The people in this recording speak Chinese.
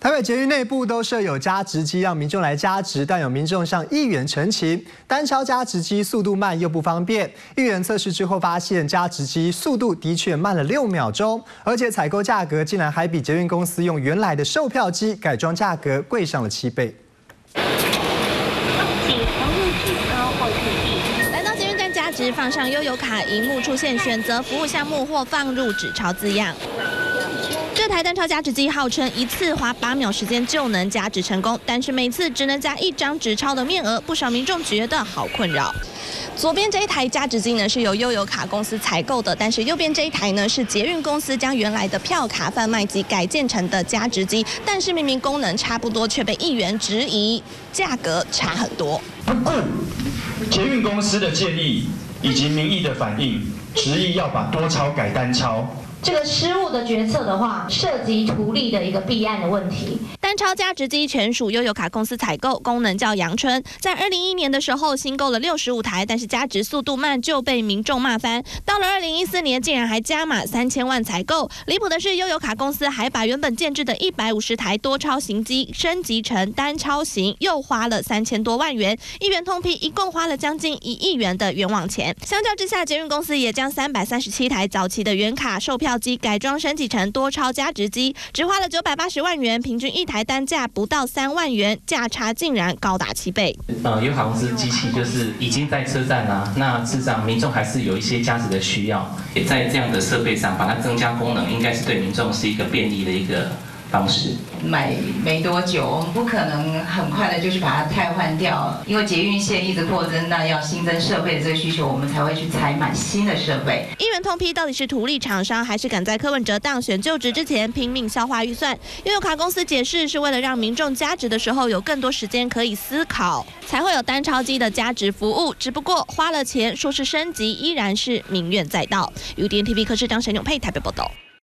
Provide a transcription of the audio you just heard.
台北捷运内部都设有加值机，让民众来加值，但有民众向议员陈情，单敲加值机速度慢又不方便。议员测试之后发现，加值机速度的确慢了6秒钟，而且采购价格竟然还比捷运公司用原来的售票机改装价格贵上了7倍。 来到捷运站加值，放上悠游卡，荧幕出现选择服务项目或放入纸钞字样。 这台单钞加值机号称一次花8秒时间就能加值成功，但是每次只能加1张纸钞的面额，不少民众觉得好困扰。左边这一台加值机呢是由悠游卡公司采购的，但是右边这一台呢是捷运公司将原来的票卡贩卖机改建成的加值机，但是明明功能差不多，却被议员质疑价格差很多。 不顾捷运公司的建议以及民意的反应，执意要把多钞改单钞。 这个失误的决策的话，涉及图利的一个弊案的问题。 单钞加值机全属悠游卡公司采购，功能叫阳春，在2011年的时候新购了65台，但是加值速度慢就被民众骂翻。到了2014年，竟然还加码3000万采购。离谱的是，悠游卡公司还把原本建制的150台多钞型机升级成单钞型，又花了3000多万元。议员通批，一共花了将近1亿元的冤枉钱。相较之下，捷运公司也将337台早期的原卡售票 机改装升级成多钞加值机，只花了980万元，平均一台单价不到3万元，价差竟然高达7倍。 悠游卡公司机器就是已经在车站啊，那事实上民众还是有一些加值的需要，也在这样的设备上把它增加功能，应该是对民众是一个便利的一个 方式买没多久，我们不可能很快的就去把它汰换掉，因为捷运线一直扩增，那要新增设备的这个需求，我们才会去采买新的设备。 议员通批到底是图利厂商，还是赶在柯文哲当选就职之前拼命消化预算？悠游卡公司解释是为了让民众加值的时候有更多时间可以思考，才会有单钞机的加值服务。只不过花了钱，说是升级，依然是民怨载道。UDN TV 柯市张沈永佩台北报道。